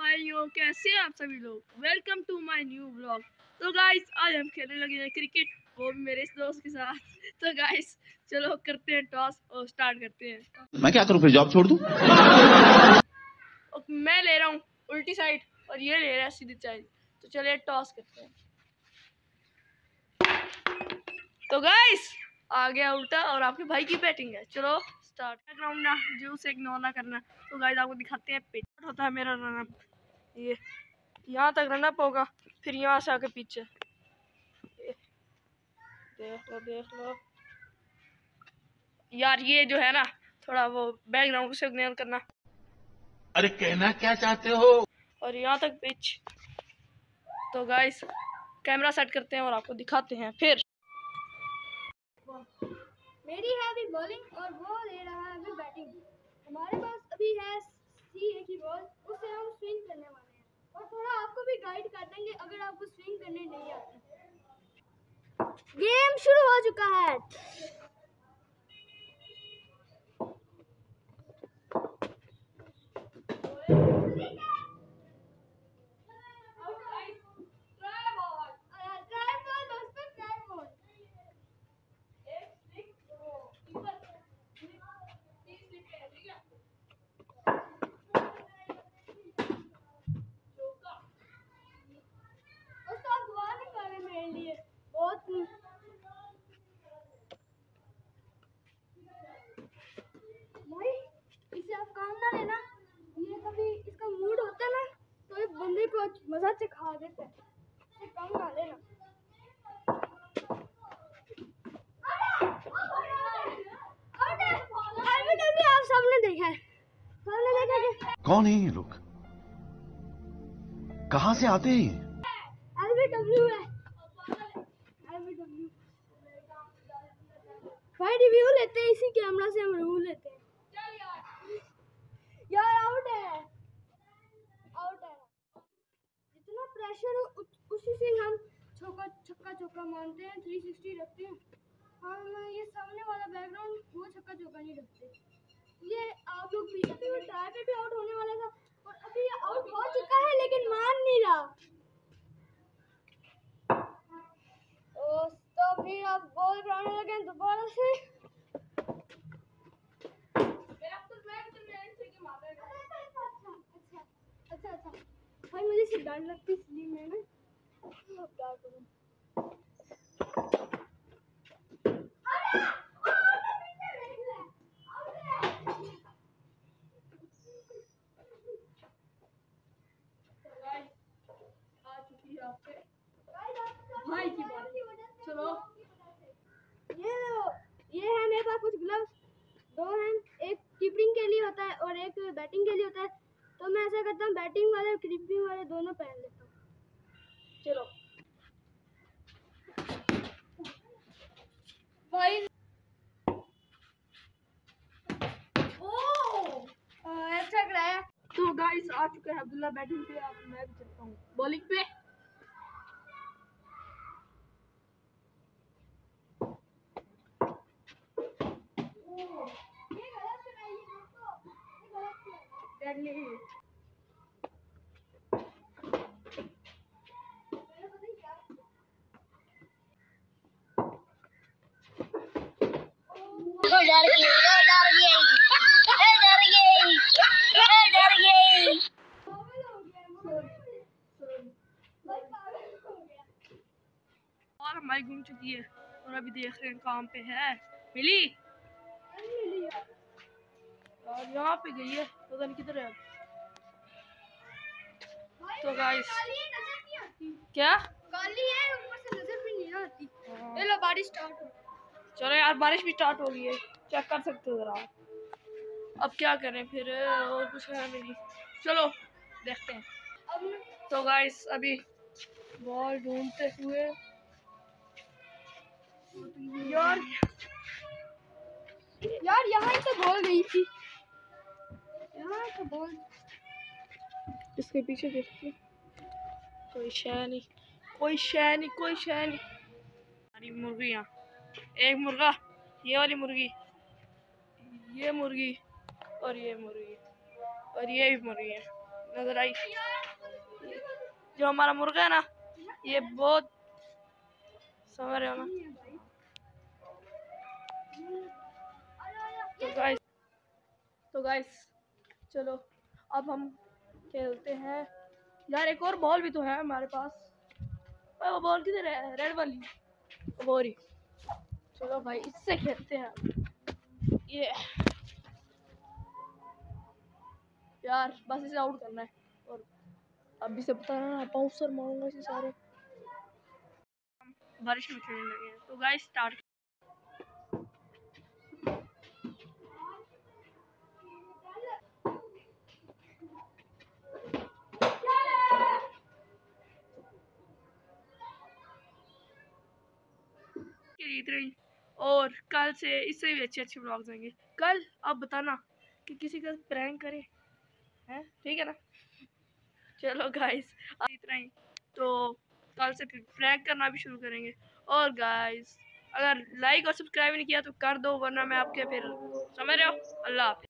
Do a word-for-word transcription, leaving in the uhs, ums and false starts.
भाइयों, कैसे हैं आप सभी लोग। Welcome to my new blog. तो गाइस आज हम खेलने लगे हैं क्रिकेट, वो भी मेरे इस दोस्त के साथ। तो गाइस चलो करते हैं टॉस और स्टार्ट करते हैं। मैं क्या करूं, फिर जॉब छोड़ दूं? मैं ले रहा हूँ उल्टी साइड और ये ले रहा है सीधी साइड। तो चलिए टॉस करते हैं। तो गाइस आ गया उल्टा और आपके भाई की बैटिंग है। चलो स्टार्ट। बैकग्राउंड ना जो से इग्नोर ना करना। तो गाइस आपको दिखाते हैं पिच होता है मेरा रनअप। ये यहाँ तक रनअप होगा, फिर यहाँ से आके पीछे। देख लो देख लो यार, ये जो है ना थोड़ा वो बैकग्राउंड से इग्नोर करना। अरे कहना क्या चाहते हो? और यहाँ तक पिच। तो गाइस कैमरा सेट करते हैं और आपको दिखाते हैं। फिर मेरी है अभी बॉलिंग और वो ले रहा है अभी बैटिंग। हमारे पास अभी है सी ए की बॉल, उससे हम स्विंग करने वाले हैं और थोड़ा आपको भी गाइड कर देंगे अगर आपको स्विंग करने नहीं आती। गेम शुरू हो चुका है। भाई इसे आप काम ना लेना, ये कभी इसका मूड होता है ना तो ये बंदे को मजा चखा देता है, इसे काम ना लेना। आप सबने देखा है, सबने देखा कि कौन है ये लोग, कहाँ से आते हैं? एल बी डब्ल्यू है। एल बी डब्ल्यू भाई रिव्यू लेते हैं, इसी कैमरा से हम रिव्यू लेते हैं। यार आउट है, आउट है। जितना प्रेशर हो उसी से हम चौका छक्का चौका मारते हैं, थ्री सिक्सटी रखते हैं। हम ये सामने वाला बैकग्राउंड वो छक्का चौका नहीं रखते। ये आप लोग भी अभी वो ट्राई पे भी आउट होने वाला था और अभी ये आउट हो चुका है लेकिन मान नहीं रहा। तो फिर आप बॉल कराने लगे दोबारा से। अच्छा अच्छा भाई मुझे से डर लगती इसलिए मैं ना अब क्या करूं। भाई की बात। चलो ये ये है मेरे पास कुछ ग्लव्स, दो हैं, एक कीपिंग के लिए होता है और एक बैटिंग के लिए होता है। तो मैं ऐसा करता हूँ बैटिंग वाले और कीपिंग वाले दोनों पहन लेता हूँ। चलो भाई। ओह अच्छा कराया। तो गाइस आ चुके हैं अब्दुल्ला बैटिंग पे, अब मैं भी चलता हूँ बॉलिंग पे। डर गई, डर गई, डर गई, डर गई। और हमारी घूम चुकी है और अभी देख रहे हैं काम पे है। मिली और यहाँ पे गई है, पता नहीं किधर है अब। तो गाइस क्या काली है, ऊपर से नजर भी नहीं आती। ये लो बारिश स्टार्ट हो। चलो यार बारिश भी स्टार्ट हो गई है, चेक कर सकते हो जरा। अब क्या करें फिर, और कुछ है नहीं। चलो देखते हैं। तो गाइस अभी बॉल ढूंढते हुए यार यार यहाँ ही तो बॉल गई थी, यहाँ तो बॉल। इसके पीछे देखते, कोई शय नहीं, कोई शय नहीं, कोई शय नहीं। हमारी मुर्गियाँ, एक मुर्गा, ये वाली मुर्गी, ये मुर्गी और ये मुर्गी और ये भी मुर्गी है। नजर आई। जो हमारा मुर्गा है ना, ये बहुत समझ रहे हो ना। तो गाइस तो गाइस चलो अब हम खेलते हैं यार। एक और बॉल भी तो है हमारे पास, पर वो बॉल किधर है? रेड वाली वो रही। चलो भाई इससे खेलते हैं ये यार, बस इसे आउट करना है। और अभी से पता ना बाउंसर मारूंगा इसे सारे। बारिश में खेलने लगे हैं तो गाइस स्टार्ट। जीत रही। और कल से इससे भी अच्छे अच्छे ब्लॉग्स आएंगे। कल आप बताना कि किसी का प्रैंक करे, हैं? ठीक है ना। चलो गाइस जीत रही तो कल से फिर प्रैंक करना भी शुरू करेंगे। और गाइस अगर लाइक और सब्सक्राइब नहीं किया तो कर दो, वरना मैं आपके फिर समझ रहे हो। अल्लाह हाफिज़।